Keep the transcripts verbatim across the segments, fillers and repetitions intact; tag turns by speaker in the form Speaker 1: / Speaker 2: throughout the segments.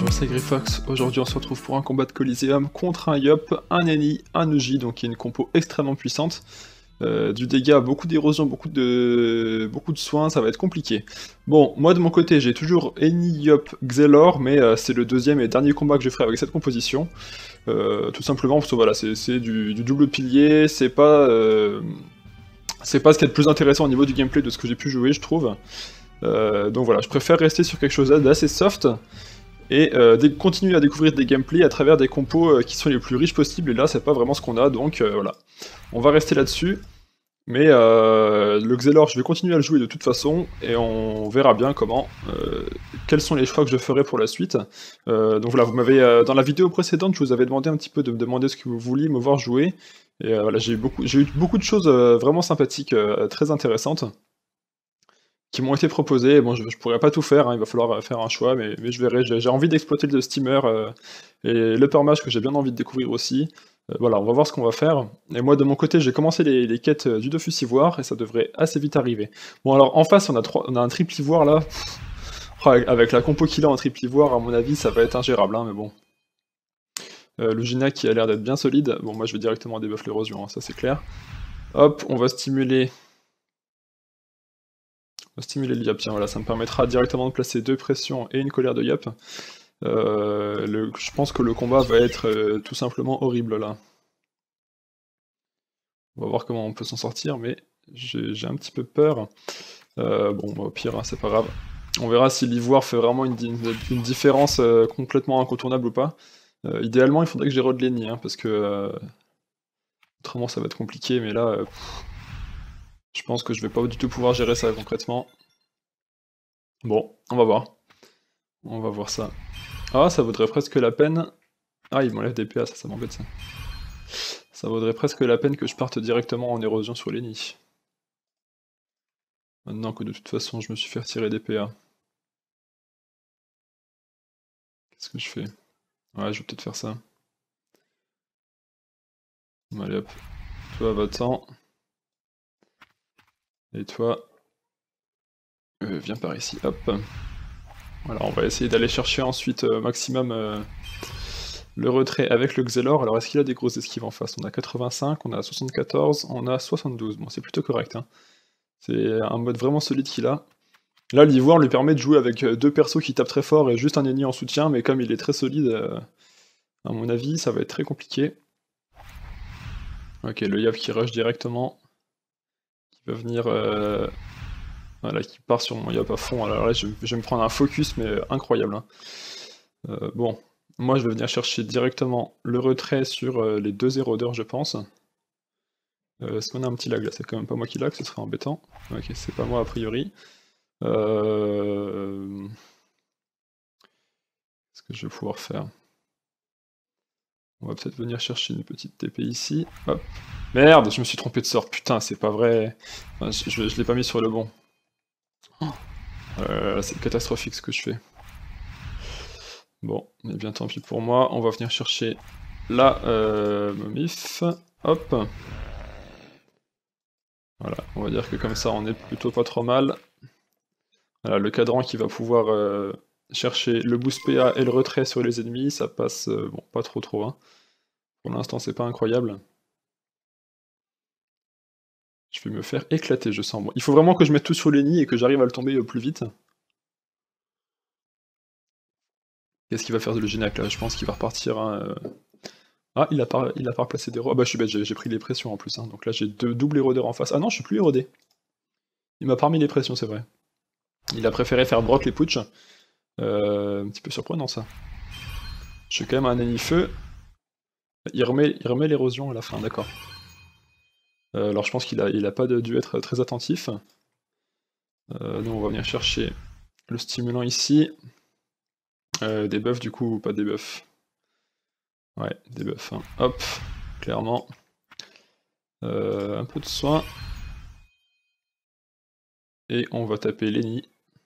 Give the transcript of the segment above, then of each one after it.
Speaker 1: Bonjour, c'est Grifox. Aujourd'hui, on se retrouve pour un combat de Coliseum contre un Yop, un Eni, un Uji, donc qui est une compo extrêmement puissante. Euh, du dégât, beaucoup d'érosion, beaucoup de... beaucoup de soins, ça va être compliqué. Bon, moi de mon côté, j'ai toujours Eni, Yop, Xelor, mais euh, c'est le deuxième et dernier combat que je ferai avec cette composition. Euh, tout simplement parce que voilà, c'est du, du double pilier, c'est pas... Euh... c'est pas ce qui est le plus intéressant au niveau du gameplay de ce que j'ai pu jouer, je trouve. Euh, donc voilà, je préfère rester sur quelque chose d'assez soft, et euh, continuer à découvrir des gameplays à travers des compos euh, qui sont les plus riches possibles, et là c'est pas vraiment ce qu'on a, donc euh, voilà. On va rester là-dessus, mais euh, le Xelor je vais continuer à le jouer de toute façon, et on verra bien comment, euh, quels sont les choix que je ferai pour la suite. Euh, donc voilà, vous m'avez, euh, dans la vidéo précédente, je vous avais demandé un petit peu de me demander ce que vous vouliez me voir jouer, et euh, voilà, j'ai eu, beaucoup, eu beaucoup de choses euh, vraiment sympathiques, euh, très intéressantes, qui m'ont été proposés. Bon, je, je pourrais pas tout faire, hein, il va falloir faire un choix, mais, mais je verrai. J'ai envie d'exploiter le steamer euh, et l'uppermage que j'ai bien envie de découvrir aussi. Euh, voilà, on va voir ce qu'on va faire. Et moi, de mon côté, j'ai commencé les, les quêtes du Dofus Ivoire, et ça devrait assez vite arriver. Bon, alors, en face, on a, trois, on a un triple Ivoire, là. Oh, avec la compo qu'il a en triple Ivoire, à mon avis, ça va être ingérable, hein, mais bon. Euh, le Gina qui a l'air d'être bien solide. Bon, moi, je vais directement débuff l'érosion, hein, ça c'est clair. Hop, on va stimuler... On va stimuler le Yop, tiens, voilà, ça me permettra directement de placer deux pressions et une colère de Yop. Euh, le, je pense que le combat va être euh, tout simplement horrible là. On va voir comment on peut s'en sortir, mais j'ai un petit peu peur. Euh, bon, bah, au pire, hein, c'est pas grave. On verra si l'ivoire fait vraiment une, une, une différence euh, complètement incontournable ou pas. Euh, idéalement, il faudrait que j'érode l'Eni, hein, parce que euh, autrement ça va être compliqué, mais là, euh, je pense que je vais pas du tout pouvoir gérer ça concrètement. Bon, on va voir. On va voir ça. Ah, ça vaudrait presque la peine... Ah, il m'enlève des P A, ça, ça m'embête ça. Ça vaudrait presque la peine que je parte directement en érosion sur l'Eni. Maintenant que de toute façon je me suis fait retirer des P A. Qu'est-ce que je fais? Ouais, je vais peut-être faire ça. Allez hop. Toi, va-t'en. Et toi... Euh, viens par ici, hop. Voilà, on va essayer d'aller chercher ensuite euh, maximum... Euh... le retrait avec le Xelor. Alors est-ce qu'il a des grosses esquives en face? On a quatre-vingt-cinq, on a soixante-quatorze, on a soixante-douze. Bon, c'est plutôt correct. Hein. C'est un mode vraiment solide qu'il a. Là, l'ivoire lui permet de jouer avec deux persos qui tapent très fort et juste un ennemi en soutien, mais comme il est très solide, euh, à mon avis, ça va être très compliqué. Ok, le Yop qui rush directement. Qui va venir... Euh... Voilà, qui part sur mon Yop à fond. Alors là, je, je vais me prendre un focus, mais incroyable. Hein. Euh, bon, moi je vais venir chercher directement le retrait sur euh, les deux érodeurs, je pense. Euh, Est-ce qu'on a un petit lag là? C'est quand même pas moi qui lag, ce serait embêtant. Ok, c'est pas moi a priori. Euh... Qu'est-ce que je vais pouvoir faire? On va peut-être venir chercher une petite T P ici. Hop. Merde, je me suis trompé de sort. Putain, c'est pas vrai. Enfin, je je, je l'ai pas mis sur le bon. Euh, c'est catastrophique ce que je fais. Bon, mais bien tant pis pour moi. On va venir chercher la euh, Momif. Hop. Voilà, on va dire que comme ça on est plutôt pas trop mal. Voilà, le cadran qui va pouvoir euh, chercher le boost P A et le retrait sur les ennemis, ça passe, euh, bon, pas trop trop. Hein. Pour l'instant c'est pas incroyable. Je vais me faire éclater, je sens. Bon, il faut vraiment que je mette tout sur l'Eni et que j'arrive à le tomber plus vite. Qu'est-ce qu'il va faire de le Génac là? Je pense qu'il va repartir... Hein, euh... Ah, il a pas, il a pas replacé des ro... Ah bah je suis bête, j'ai pris les pressions en plus. Hein. Donc là j'ai deux doubles érodeurs en face. Ah non, je suis plus érodé. Il m'a pas remis les pressions, c'est vrai. Il a préféré faire broc les putsch. Euh, un petit peu surprenant ça. Je suis quand même un ennemi feu. Il remet, il remet l'érosion à la fin, d'accord. Euh, alors je pense qu'il a, il a pas dû être très attentif. Euh, nous on va venir chercher le stimulant ici. Euh, des buffs du coup, ou pas des buffs. Ouais, des buffs. Hein. Hop, clairement. Euh, un peu de soin. Et on va taper l'Eni.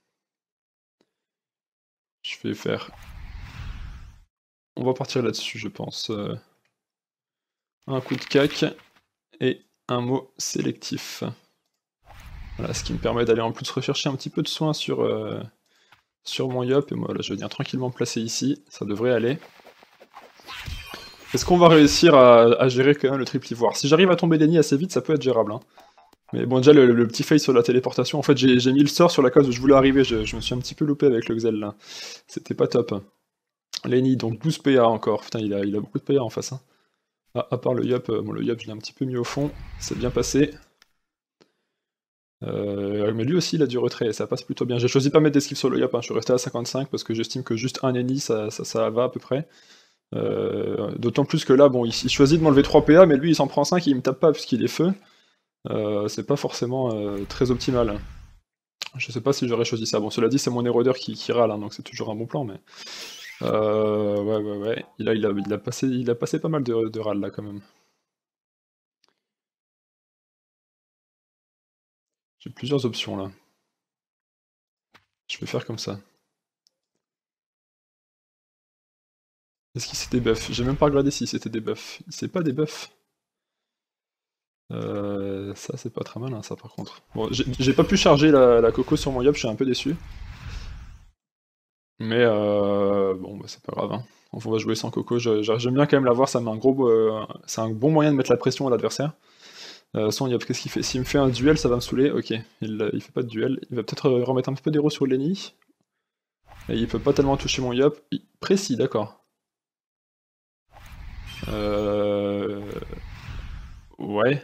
Speaker 1: Je vais faire... On va partir là-dessus, je pense. Euh, un coup de cac et un mot sélectif. Voilà, ce qui me permet d'aller en plus rechercher un petit peu de soin sur, euh, sur mon Yop, et moi là je vais venir tranquillement placer ici, ça devrait aller. Est-ce qu'on va réussir à, à gérer quand même le triple ivoire? Si j'arrive à tomber Lenny assez vite, ça peut être gérable. Hein. Mais bon, déjà le, le petit fail sur la téléportation, en fait j'ai mis le sort sur la case où je voulais arriver, je, je me suis un petit peu loupé avec le Xel là. C'était pas top. Lenny, donc douze P A encore, putain il a, il a beaucoup de P A en face. Hein. Ah, à part le Yop, bon le Yop je l'ai un petit peu mis au fond, c'est bien passé. Euh, mais lui aussi il a du retrait, ça passe plutôt bien. J'ai choisi de pas mettre d'esquive sur le Yop, hein. Je suis resté à cinquante-cinq parce que j'estime que juste un ennemi ça, ça, ça va à peu près. Euh, D'autant plus que là, bon, il, il choisit de m'enlever trois P A, mais lui il s'en prend cinq et il me tape pas puisqu'il est feu. Euh, c'est pas forcément euh, très optimal. Je sais pas si j'aurais choisi ça. Bon, cela dit, c'est mon érodeur qui, qui râle, hein, donc c'est toujours un bon plan, mais... Euh, ouais, ouais, ouais. Il a, il a, il a, passé, il a passé pas mal de, de râles là quand même. J'ai plusieurs options là. Je vais faire comme ça. Est-ce qu'il s'est débuff? J'ai même pas regardé si c'était débuff. Il s'est pas débuff. Euh, ça c'est pas très malin ça par contre. Bon, j'ai pas pu charger la, la coco sur mon Yop, je suis un peu déçu. Mais euh, bon, bah, c'est pas grave. Hein. On va jouer sans coco. J'aime bien quand même l'avoir, ça met un gros, euh, c'est un bon moyen de mettre la pression à l'adversaire. Euh, son Yop, qu'est-ce qu'il fait? S'il me fait un duel, ça va me saouler. Ok, il, il fait pas de duel. Il va peut-être remettre un peu d'héros sur Lenny. Et il peut pas tellement toucher mon Yop. Il... Précis, d'accord. Euh... Ouais.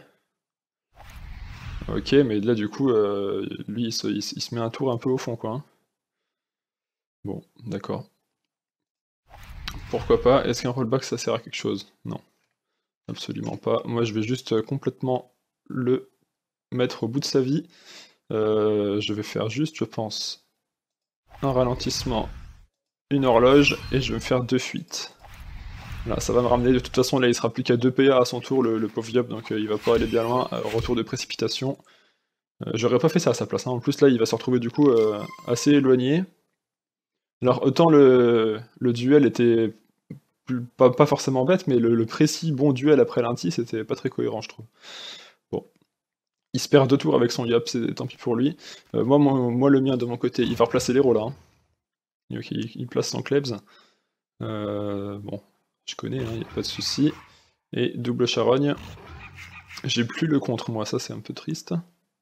Speaker 1: Ok, mais là du coup, euh, lui il se, il, il se met un tour un peu au fond quoi. Hein. Bon, d'accord. Pourquoi pas? Est-ce qu'un rollback ça sert à quelque chose? Non. Absolument pas. Moi je vais juste complètement le mettre au bout de sa vie. Euh, je vais faire juste, je pense, un ralentissement, une horloge, et je vais me faire deux fuites. Là, ça va me ramener, de toute façon là il sera plus qu'à deux P A à son tour, le, le pauvre Yop, donc euh, il va pas aller bien loin. Euh, retour de précipitation. Euh, J'aurais pas fait ça à sa place, hein. En plus là il va se retrouver du coup euh, assez éloigné. Alors autant le, le duel était plus, pas, pas forcément bête, mais le, le précis bon duel après l'Inti c'était pas très cohérent je trouve. Bon. Il se perd deux tours avec son Yop, c'est tant pis pour lui. Euh, moi, mon, moi le mien de mon côté, il va replacer l'héros là. Hein. Ok, il, il place son Klebs. Euh, bon, je connais, il hein, n'y a pas de souci. Et double charogne. J'ai plus le contre moi, ça c'est un peu triste.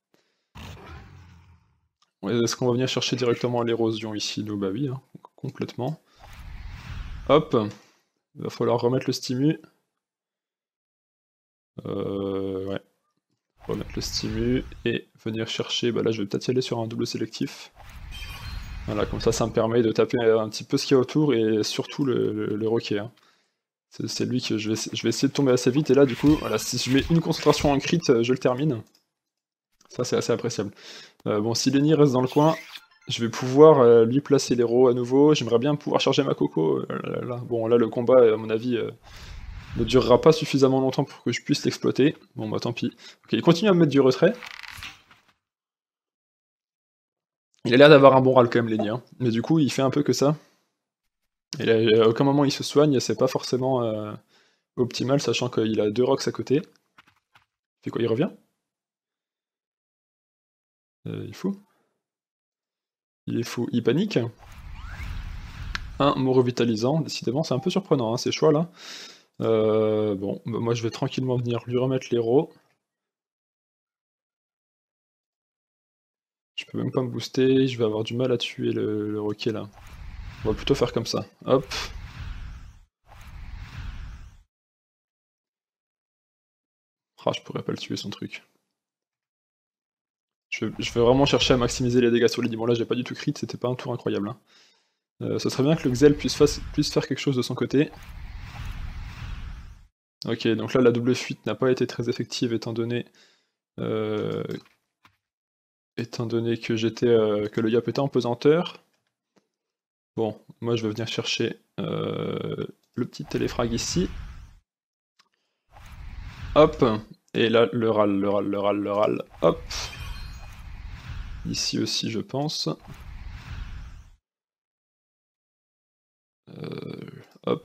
Speaker 1: Est-ce qu'on va venir chercher directement l'érosion ici? Nous, bah oui, hein, complètement. Hop, il va falloir remettre le stimu. Euh, ouais. Remettre le stimu et venir chercher, bah là je vais peut-être y aller sur un double sélectif. Voilà, comme ça ça me permet de taper un petit peu ce qu'il y a autour et surtout le, le, le roquet. Hein. C'est lui que je vais, je vais essayer de tomber assez vite et là du coup, voilà, si je mets une concentration en crit, je le termine. Ça c'est assez appréciable. Euh, bon, si Lenny reste dans le coin, je vais pouvoir euh, lui placer l'héros à nouveau. J'aimerais bien pouvoir charger ma coco. Euh, là, là. Bon, là le combat, à mon avis, euh, ne durera pas suffisamment longtemps pour que je puisse l'exploiter. Bon bah tant pis. Ok, il continue à me mettre du retrait. Il a l'air d'avoir un bon râle quand même, Lenny, hein. Mais du coup, il fait un peu que ça. Et là, à aucun moment il se soigne, c'est pas forcément euh, optimal, sachant qu'il a deux rocks à côté. Il fait quoi, il revient? euh, Il est fou. Il est fou, il panique. Un mot revitalisant, décidément c'est un peu surprenant, hein, ces choix là. Euh, bon, bah, moi je vais tranquillement venir lui remettre l'héros. Je peux même pas me booster, je vais avoir du mal à tuer le, le roquet là. On va plutôt faire comme ça. Hop. Ah, je pourrais pas le tuer son truc. Je, je vais vraiment chercher à maximiser les dégâts sur les Bon là j'ai pas du tout crit, c'était pas un tour incroyable. Hein. Euh, ce serait bien que le Xel puisse, face, puisse faire quelque chose de son côté. Ok, donc là la double fuite n'a pas été très effective étant donné euh, étant donné que j'étais euh, que le Yop était en pesanteur. Bon, moi je vais venir chercher euh, le petit téléfrag ici. Hop, et là le râle, le râle, le râle, le râle, hop. Ici aussi je pense. Euh, hop.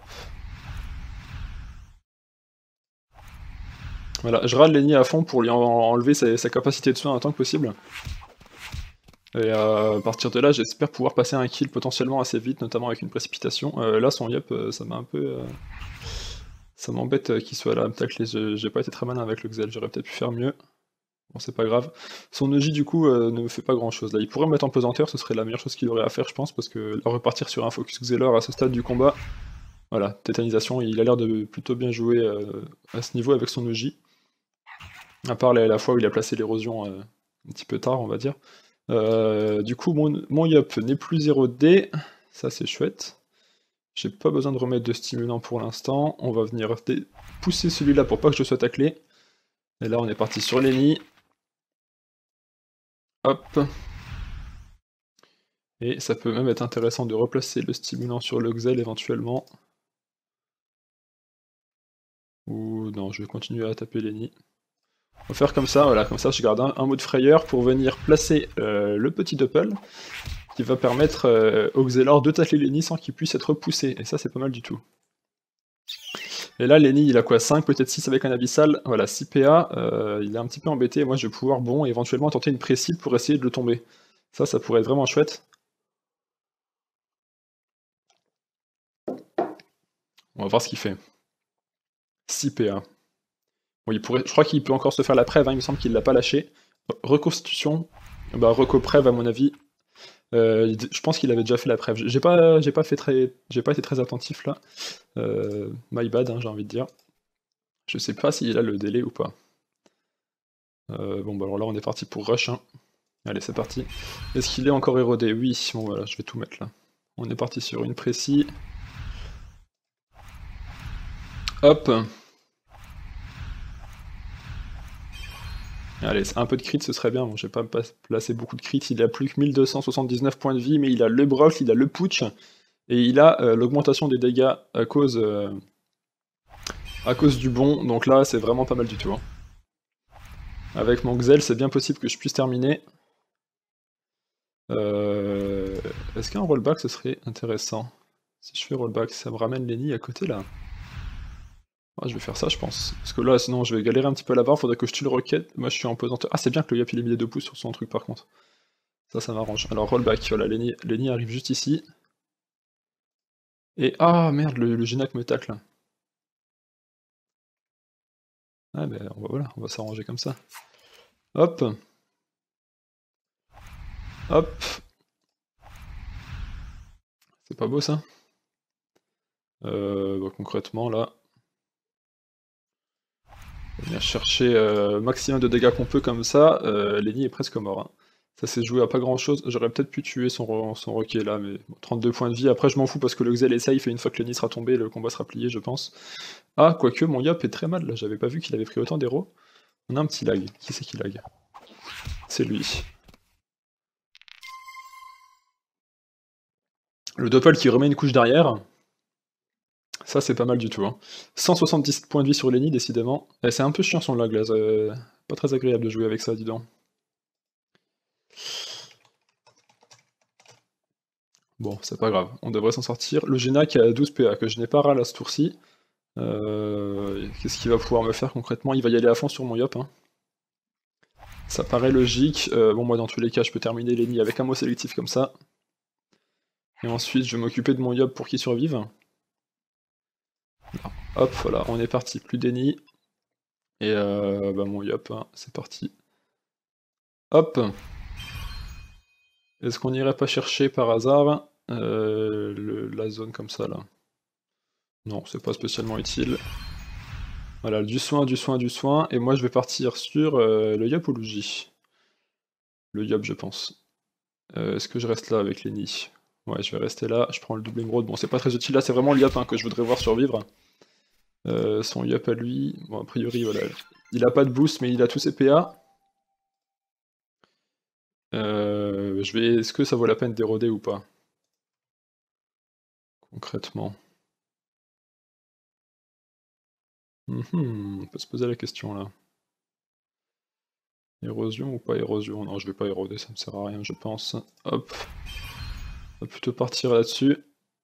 Speaker 1: Voilà, je râle Lenny à fond pour lui en enlever sa, sa capacité de soin en tant que possible. Et à partir de là, j'espère pouvoir passer un kill potentiellement assez vite, notamment avec une précipitation. Euh, là, son yop, euh, ça m'a un peu... Euh... Ça m'embête euh, qu'il soit là à me tacler, j'ai pas été très malin avec le Xel, j'aurais peut-être pu faire mieux. Bon, c'est pas grave. Son E J, du coup, euh, ne me fait pas grand-chose. Là, il pourrait me mettre en pesanteur, ce serait la meilleure chose qu'il aurait à faire, je pense, parce que là, repartir sur un focus Xelor à ce stade du combat... Voilà, tétanisation, il a l'air de plutôt bien jouer euh, à ce niveau avec son E J. À part la, la fois où il a placé l'érosion euh, un petit peu tard, on va dire. Euh, du coup, mon, mon yop n'est plus zéro D, ça c'est chouette. J'ai pas besoin de remettre de stimulant pour l'instant. On va venir pousser celui-là pour pas que je sois taclé. Et là, on est parti sur Lenny. Hop. Et ça peut même être intéressant de replacer le stimulant sur le Xel éventuellement. Ou non, je vais continuer à taper Lenny. On va faire comme ça, voilà, comme ça je garde un, un mot de frayeur pour venir placer euh, le petit doppel qui va permettre euh, au Xelor de tacler Lenny sans qu'il puisse être poussé, et ça c'est pas mal du tout. Et là Lenny il a quoi, cinq, peut-être six avec un abyssal, voilà, six P A, euh, il est un petit peu embêté, et moi je vais pouvoir, bon, éventuellement tenter une précile pour essayer de le tomber. Ça, ça pourrait être vraiment chouette. On va voir ce qu'il fait. six P A. Bon, il pourrait, je crois qu'il peut encore se faire la prève, hein, il me semble qu'il l'a pas lâché. Reconstitution, bah reco prève à mon avis. Euh, je pense qu'il avait déjà fait la preuve. J'ai pas, j'ai pas fait très, j'ai pas été très attentif là. Euh, my bad, hein, j'ai envie de dire. Je sais pas s'il a le délai ou pas. Euh, bon bah alors là on est parti pour rush. Hein. Allez c'est parti. Est-ce qu'il est encore érodé? Oui. Bon voilà, je vais tout mettre là. On est parti sur une précis. Hop. Allez, un peu de crit ce serait bien, bon, j'ai pas placé beaucoup de crit, il a plus que mille deux cent soixante-dix-neuf points de vie, mais il a le broc, il a le putsch, et il a euh, l'augmentation des dégâts à cause, euh, à cause du bon, donc là c'est vraiment pas mal du tout. Hein. Avec mon Xel, c'est bien possible que je puisse terminer. Euh... Est-ce qu'un rollback ce serait intéressant? Si je fais rollback, ça me ramène Lenny à côté là. Ah, je vais faire ça, je pense. Parce que là, sinon, je vais galérer un petit peu à la barre, faudrait que je tue le rocket. Moi, je suis en pesanteur. Ah, c'est bien que le Yap il ait mis les deux pouces sur son truc par contre. Ça, ça m'arrange. Alors, rollback, voilà, Lenny, Lenny arrive juste ici. Et ah merde, le, le Genac me tacle. Ah, ben on va, voilà, on va s'arranger comme ça. Hop. Hop. C'est pas beau ça? Euh, bah, concrètement, là. On va venir chercher euh, maximum de dégâts qu'on peut comme ça. Euh, Lenny est presque mort. Hein. Ça s'est joué à pas grand chose. J'aurais peut-être pu tuer son, son roquet là, mais bon, trente-deux points de vie. Après, je m'en fous parce que le Xel est safe et une fois que Lenny sera tombé, le combat sera plié, je pense. Ah, quoique, mon Yop est très mal là. J'avais pas vu qu'il avait pris autant d'héros. On a un petit lag. Qui c'est qui lag? C'est lui. Le Doppel qui remet une couche derrière. Ça, c'est pas mal du tout. Hein. cent soixante-dix points de vie sur Lenny, décidément. C'est un peu chiant son lag là. Pas très agréable de jouer avec ça, dis donc. Bon, c'est pas grave, on devrait s'en sortir. Le Genac a douze P A, que je n'ai pas ras à ce tour-ci. Euh, Qu'est-ce qu'il va pouvoir me faire concrètement? Il va y aller à fond sur mon Yop. Hein. Ça paraît logique. Euh, bon, moi, dans tous les cas, je peux terminer l'ennemi avec un mot sélectif comme ça. Et ensuite, je vais m'occuper de mon Yop pour qu'il survive. Hop, voilà, on est parti. Plus d'ennemis. Et euh, bah, mon Yop, hein, c'est parti. Hop. Est-ce qu'on irait pas chercher par hasard euh, le, la zone comme ça, là? Non, c'est pas spécialement utile. Voilà, du soin, du soin, du soin, et moi je vais partir sur euh, le Yop ou l'Uji. Le Yop, je pense. Euh, Est-ce que je reste là avec Lenny? Ouais, je vais rester là, je prends le double émeraude. Bon, c'est pas très utile, là c'est vraiment le Yop hein, que je voudrais voir survivre. Euh, son Yop à lui, bon a priori, voilà. Il a pas de boost, mais il a tous ses P A. Euh, je vais... Est-ce que ça vaut la peine d'éroder ou pas? Concrètement. Mm-hmm, on peut se poser la question là. Érosion ou pas érosion? Non, je vais pas éroder, ça me sert à rien, je pense. Hop. On va plutôt partir là-dessus.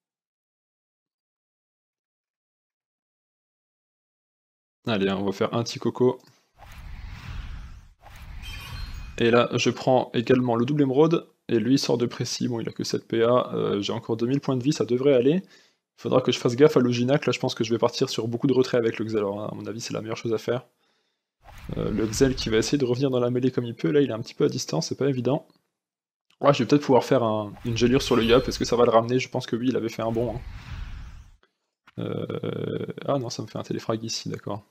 Speaker 1: Allez, on va faire un petit coco. Et là, je prends également le double émeraude. et lui il sort de précis, bon il a que sept P A, euh, j'ai encore deux mille points de vie, ça devrait aller. Il faudra que je fasse gaffe à Loginac, là je pense que je vais partir sur beaucoup de retrait avec le Xel, alors à mon avis c'est la meilleure chose à faire. Euh, le Xel qui va essayer de revenir dans la mêlée comme il peut, là il est un petit peu à distance, c'est pas évident. Ouais, je vais peut-être pouvoir faire un, une gelure sur le Yop, est-ce que ça va le ramener? Je pense que oui, il avait fait un bon. Hein. Euh... Ah non, ça me fait un téléfrag ici, d'accord.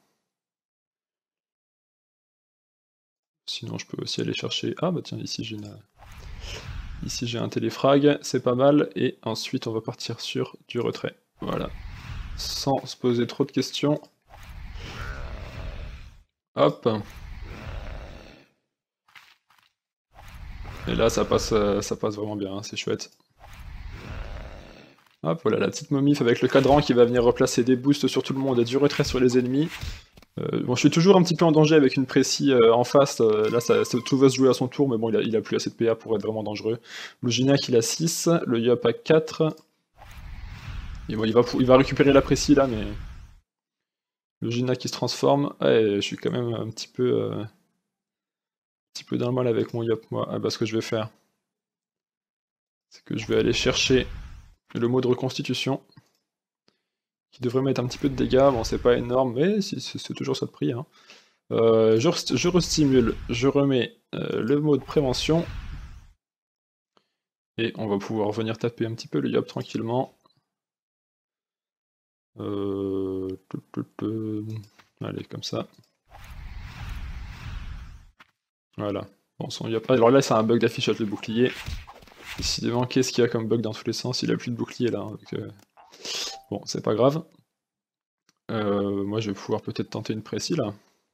Speaker 1: Sinon je peux aussi aller chercher... Ah bah tiens, ici j'ai une... Ici j'ai un téléfrag, c'est pas mal, et ensuite on va partir sur du retrait. Voilà. Sans se poser trop de questions. Hop. Et là ça passe, ça passe vraiment bien, hein, c'est chouette. Hop, voilà la petite momif avec le cadran qui va venir replacer des boosts sur tout le monde et du retrait sur les ennemis. Euh, bon, je suis toujours un petit peu en danger avec une précie euh, en face, euh, là ça, ça, tout va se jouer à son tour, mais bon, il a, il a plus assez de P A pour être vraiment dangereux. Le Ginac il a six, le Yop a quatre. Et bon, il va, il va récupérer la précie là, mais... Le Ginac qui se transforme, ouais, je suis quand même un petit peu... Euh... un petit peu dans le mal avec mon Yop, moi. Ah bah ce que je vais faire, c'est que je vais aller chercher le mot de reconstitution, qui devrait mettre un petit peu de dégâts, bon c'est pas énorme, mais c'est toujours ça de prix. Hein. Euh, je, je restimule, je remets euh, le mot de prévention, et on va pouvoir venir taper un petit peu le Yop tranquillement. Euh... Allez, comme ça. Voilà. Bon, son Yop... Alors là c'est un bug d'affichage de bouclier. Décidément, qu'est-ce qu'il y a comme bug dans tous les sens? Il a plus de bouclier là. Hein, donc, euh... Bon, c'est pas grave. Euh, moi je vais pouvoir peut-être tenter une précis là.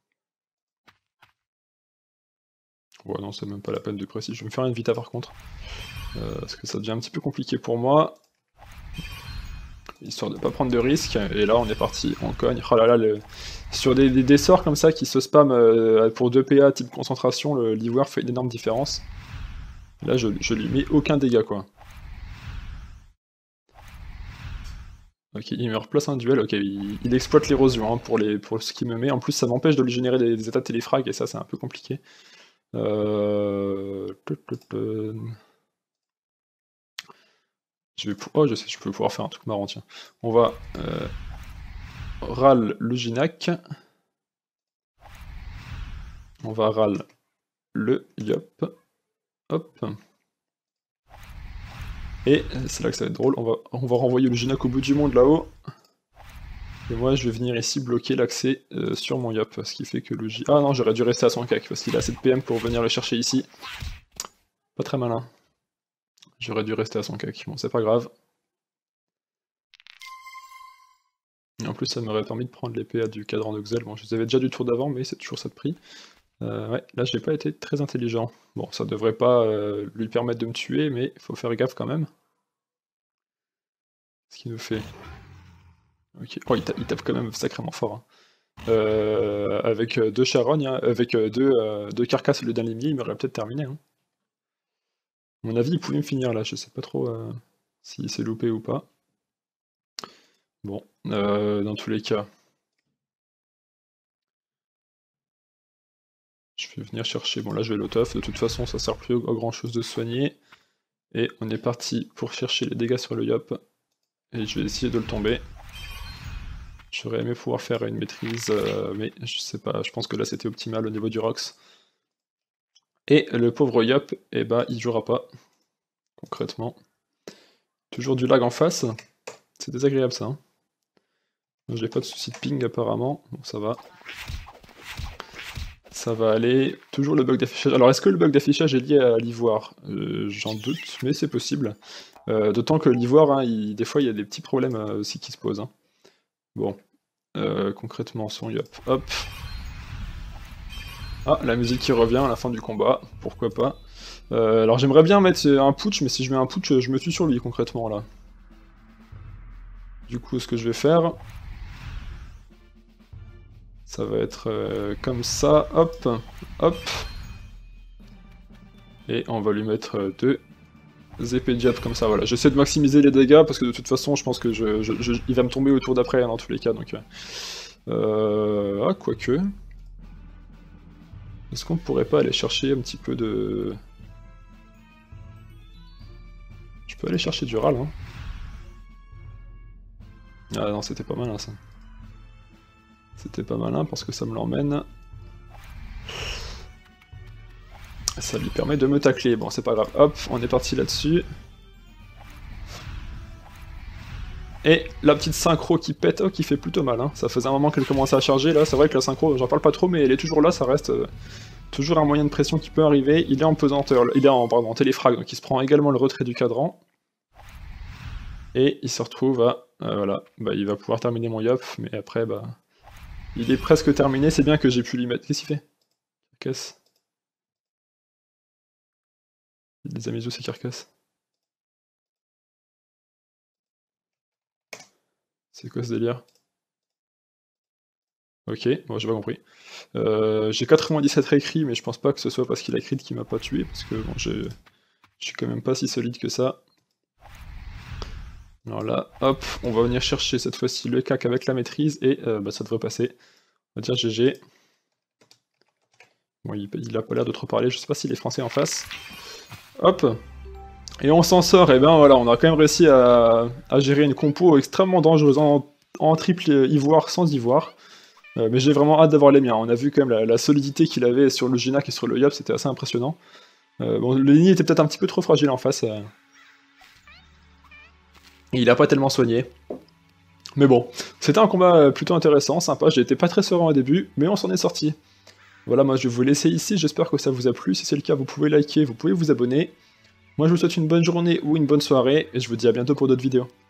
Speaker 1: Ouais non, c'est même pas la peine de précis, je vais me faire une vita par contre. Euh, parce que ça devient un petit peu compliqué pour moi. Histoire de pas prendre de risques, et là on est parti, on cogne. Oh là là, le... sur des, des, des sorts comme ça qui se spamment euh, pour deux P A type concentration, l'ivoire fait une énorme différence. Là je, je lui mets aucun dégât quoi. Ok, il me replace un duel, ok, il, il exploite l'érosion hein, pour, les, pour ce qu'il me met. En plus, ça m'empêche de lui générer des, des états de téléfrag, et ça, c'est un peu compliqué. Euh... Je vais oh, je sais, je peux pouvoir faire un truc marrant, tiens. On va... Euh... Ral le Ginac. On va Ral le Yop. Hop. Et c'est là que ça va être drôle, on va, on va renvoyer le Ginac au bout du monde là-haut. Et moi je vais venir ici bloquer l'accès euh, sur mon Yop, ce qui fait que le J... Ah non, j'aurais dû rester à son cac, parce qu'il a assez de P M pour venir le chercher ici. Pas très malin. J'aurais dû rester à son cac, bon c'est pas grave. Et en plus ça m'aurait permis de prendre les P A du cadran de Xel, bon je les avais déjà du tour d'avant, mais c'est toujours ça de prix. Euh, ouais, là j'ai pas été très intelligent. Bon, ça devrait pas euh, lui permettre de me tuer, mais il faut faire gaffe quand même. Ce qu'il nous fait. Ok, oh il, ta il tape quand même sacrément fort. Hein. Euh, avec deux charognes, hein, avec deux, euh, deux carcasses au lieu d'un limier, il m'aurait peut-être terminé. Hein. À mon avis, il pouvait me finir là, je sais pas trop euh, s'il s'est loupé ou pas. Bon, euh, dans tous les cas. Je vais venir chercher, bon là je vais l'autof, de toute façon ça sert plus à grand chose de soigner. Et on est parti pour chercher les dégâts sur le Yop. Et je vais essayer de le tomber. J'aurais aimé pouvoir faire une maîtrise, euh, mais je sais pas, je pense que là c'était optimal au niveau du Rox. Et le pauvre Yop, eh bah il jouera pas, concrètement. Toujours du lag en face, c'est désagréable ça. Hein. J'ai pas de soucis de ping apparemment, bon ça va. Ça va aller, toujours le bug d'affichage. Alors est-ce que le bug d'affichage est lié à l'ivoire? euh, J'en doute, mais c'est possible. Euh, D'autant que l'ivoire, hein, il... des fois il y a des petits problèmes euh, aussi qui se posent. Hein. Bon, euh, concrètement son Yop, hop. Ah, la musique qui revient à la fin du combat, pourquoi pas. Euh, alors j'aimerais bien mettre un putsch, mais si je mets un putsch, je me tue sur lui concrètement là. Du coup, ce que je vais faire, ça va être euh, comme ça, hop, hop. Et on va lui mettre deux épées de diable comme ça, voilà. J'essaie de maximiser les dégâts, parce que de toute façon, je pense que je, je, je, il va me tomber au tour d'après, hein, dans tous les cas, donc... Euh... Ah, quoique... Est-ce qu'on pourrait pas aller chercher un petit peu de... Je peux aller chercher du râle, hein. Ah non, c'était pas malin ça. C'était pas malin parce que ça me l'emmène. Ça lui permet de me tacler. Bon, c'est pas grave. Hop, on est parti là-dessus. Et la petite synchro qui pète, oh, qui fait plutôt mal. Hein. Ça faisait un moment qu'elle commençait à charger. Là, c'est vrai que la synchro, j'en parle pas trop, mais elle est toujours là. Ça reste euh, toujours un moyen de pression qui peut arriver. Il est en pesanteur, il est en, pardon, en téléfrag, donc il se prend également le retrait du cadran. Et il se retrouve à... Euh, voilà, bah, il va pouvoir terminer mon yop, mais après, bah... il est presque terminé, c'est bien que j'ai pu lui mettre... Qu'est-ce qu'il fait? Carcasse. Il les a mis où ces carcasses? C'est quoi ce délire? Ok, bon, j'ai pas compris. Euh, j'ai quatre-vingt-dix-sept réécrits, mais je pense pas que ce soit parce qu'il a crit qui m'a pas tué, parce que bon, je suis quand même pas si solide que ça. Alors là, hop, on va venir chercher cette fois-ci le cac avec la maîtrise, et euh, bah, ça devrait passer. On va dire G G. Bon, il, il a pas l'air de trop parler, je sais pas s'il est français en face. Hop, et on s'en sort, et ben voilà, on a quand même réussi à, à gérer une compo extrêmement dangereuse en, en triple ivoire sans ivoire. Euh, mais j'ai vraiment hâte d'avoir les miens. On a vu quand même la, la solidité qu'il avait sur le Ginac et sur le Yop, c'était assez impressionnant. Euh, bon, le Nini était peut-être un petit peu trop fragile en face. Euh... Il a pas tellement soigné. Mais bon, c'était un combat plutôt intéressant, sympa. J'ai été pas très serein au début, mais on s'en est sorti. Voilà, moi je vais vous laisser ici, j'espère que ça vous a plu. Si c'est le cas, vous pouvez liker, vous pouvez vous abonner. Moi je vous souhaite une bonne journée ou une bonne soirée, et je vous dis à bientôt pour d'autres vidéos.